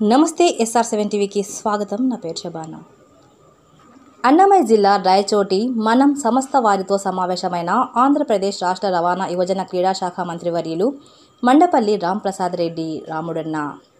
నమస్తే SR7 టీవీకి స్వాగతం. నా పేరు శబానా. అన్నమయ్య జిల్లా రాయచోటి మనం సమస్త వారితో సమావేశమైన ఆంధ్రప్రదేశ్ రాష్ట్ర రవాణా యువజన క్రీడా శాఖ మంత్రివర్యులు మండపల్లి రాంప్రసాద్ రెడ్డి రాముడన్న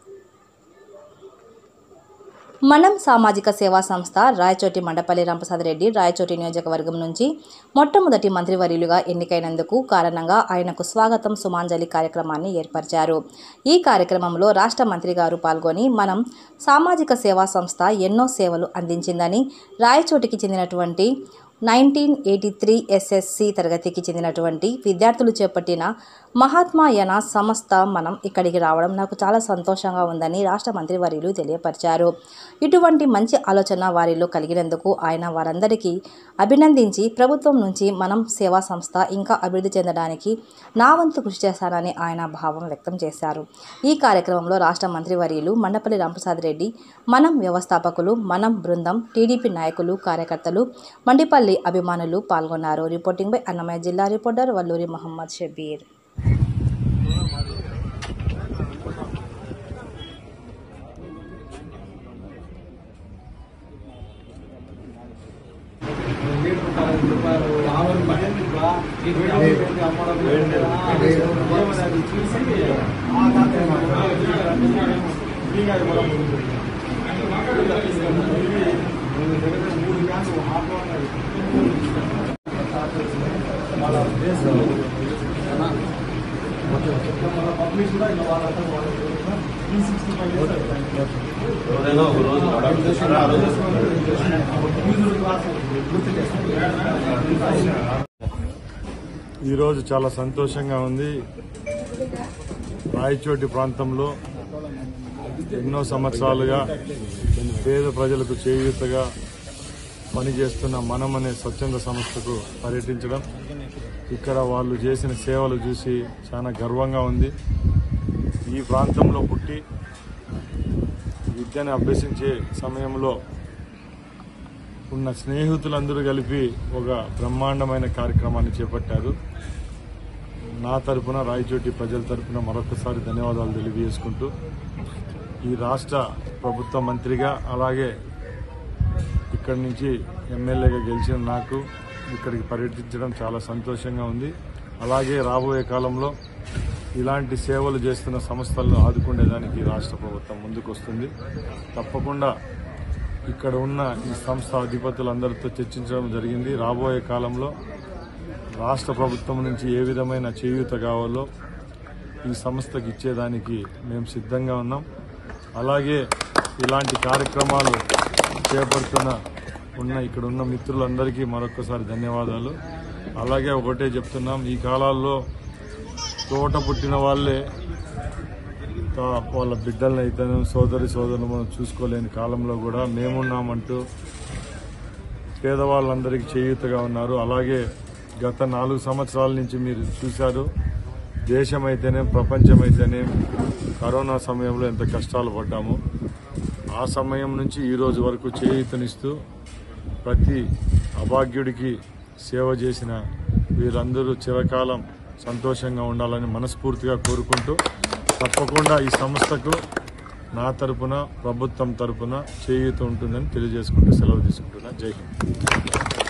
మనం సామాజిక సేవా సంస్థ రాయచోటి మండపల్లి రాంప్రసాద్ రెడ్డి రాయచోటి నియోజకవర్గం నుంచి మొట్టమొదటి మంత్రివర్యులుగా ఎన్నికైనందుకు కారణంగా ఆయనకు స్వాగతం సుమాంజలి కార్యక్రమాన్ని ఏర్పరిచారు. ఈ కార్యక్రమంలో రాష్ట్ర మంత్రి గారు పాల్గొని మనం సామాజిక సేవా సంస్థ ఎన్నో సేవలు అందించిందని, రాయచోటికి చెందినటువంటి 1983 SSC తరగతికి చెందినటువంటి విద్యార్థులు చేపట్టిన మహాత్మాయన సంస్థ మనం ఇక్కడికి రావడం నాకు చాలా సంతోషంగా ఉందని రాష్ట్ర మంత్రివర్యులు తెలియపరిచారు. ఇటువంటి మంచి ఆలోచన వారిలో కలిగినందుకు ఆయన వారందరికీ అభినందించి ప్రభుత్వం నుంచి మనం సేవా సంస్థ ఇంకా అభివృద్ధి చెందడానికి నా వంతు కృషి చేస్తానని ఆయన భావం వ్యక్తం చేశారు. ఈ కార్యక్రమంలో రాష్ట్ర మంత్రివర్యులు మండపల్లి రాంప్రసాద్ రెడ్డి, మనం వ్యవస్థాపకులు, మనం బృందం, టీడీపీ నాయకులు, కార్యకర్తలు, మండిపల్లి అభిమానులు పాల్గొన్నారు. రిపోర్టింగ్ బై అన్నమయ్య జిల్లా రిపోర్టర్ వల్లూరి మహమ్మద్ షబీర్. ఈరోజు చాలా సంతోషంగా ఉంది. రాయచోటి ప్రాంతంలో ఎన్నో సంవత్సరాలుగా పేద ప్రజలకు చేయూతగా పనిచేస్తున్న మనం అనే స్వచ్ఛంద సంస్థకు పర్యటించడం, ఇక్కడ వాళ్ళు చేసిన సేవలు చూసి చాలా గర్వంగా ఉంది. ఈ ప్రాంతంలో పుట్టి విద్యను అభ్యసించే సమయంలో ఉన్న స్నేహితులందరూ కలిపి ఒక బ్రహ్మాండమైన కార్యక్రమాన్ని చేపట్టారు. నా తరపున, రాయచోటి ప్రజల తరపున మరొకసారి ధన్యవాదాలు తెలియజేసుకుంటూ, ఈ రాష్ట్ర ప్రభుత్వ మంత్రిగా అలాగే ఇక్కడి నుంచి ఎమ్మెల్యేగా గెలిచిన నాకు ఇక్కడికి పర్యటించడం చాలా సంతోషంగా ఉంది. అలాగే రాబోయే కాలంలో ఇలాంటి సేవలు చేస్తున్న సంస్థలను ఆదుకునేదానికి రాష్ట్ర ప్రభుత్వం ముందుకు వస్తుంది. తప్పకుండా ఇక్కడ ఉన్న ఈ సంస్థ అధిపతులందరితో చర్చించడం జరిగింది. రాబోయే కాలంలో రాష్ట్ర ప్రభుత్వం నుంచి ఏ విధమైన చేయూత కావాలో ఈ సంస్థకి ఇచ్చేదానికి మేము సిద్ధంగా ఉన్నాం. అలాగే ఇలాంటి కార్యక్రమాలు ఇక్కడ ఉన్న మిత్రులందరికీ మరొకసారి ధన్యవాదాలు. అలాగే ఒకటే చెప్తున్నాం, ఈ కాలాల్లో తోట పుట్టిన వాళ్ళే వాళ్ళ బిడ్డలను అయితే సోదరులను మనం చూసుకోలేని కాలంలో కూడా మేమున్నామంటూ పేదవాళ్ళందరికీ చేయూతగా ఉన్నారు. అలాగే గత 4 సంవత్సరాల నుంచి మీరు చూశారు, దేశమైతేనే ప్రపంచమైతేనే కరోనా సమయంలో ఎంత కష్టాలు పడ్డాము. ఆ సమయం నుంచి ఈ రోజు వరకు చేయూతనిస్తూ ప్రతి అభాగ్యుడికి సేవ చేసిన వీరందరూ చిరకాలం సంతోషంగా ఉండాలని మనస్ఫూర్తిగా కోరుకుంటూ, తప్పకుండా ఈ సంస్థకు నా తరపున, ప్రభుత్వం తరపున చేయూత ఉంటుందని తెలియజేసుకుంటూ సెలవు తీసుకుంటున్నా. జై హింద్.